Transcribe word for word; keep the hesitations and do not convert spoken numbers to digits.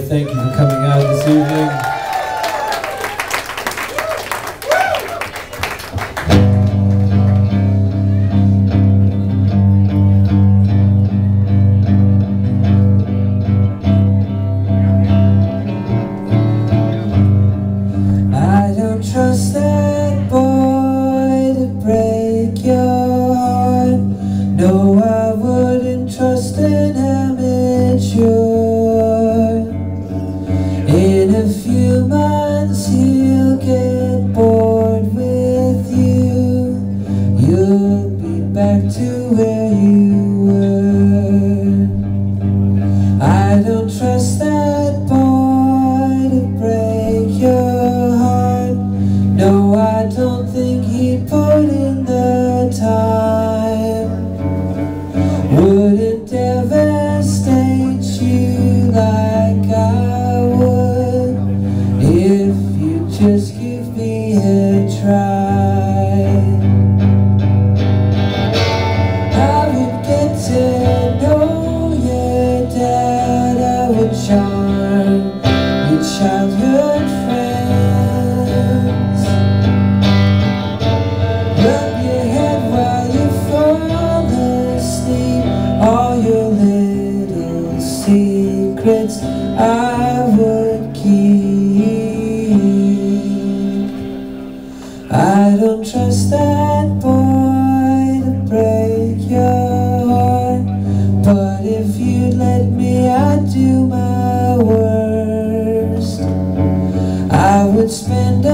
thank you for coming out this evening. I don't trust that boy to break your heart. No, I wouldn't trust an amateur. In a few months he'll get bored with you. You'll be back to where you were. I don't trust that boy to break your heart. No, I don't think he'd put in the time. Wouldn't devastate you like I would if you just give me a try. I would get to know your dad. I would charm your childhood friends. Rub your head while you fall asleep. All your little secrets I would keep. I don't trust that boy to break your heart, but if you'd let me, I'd do my worst. I would spend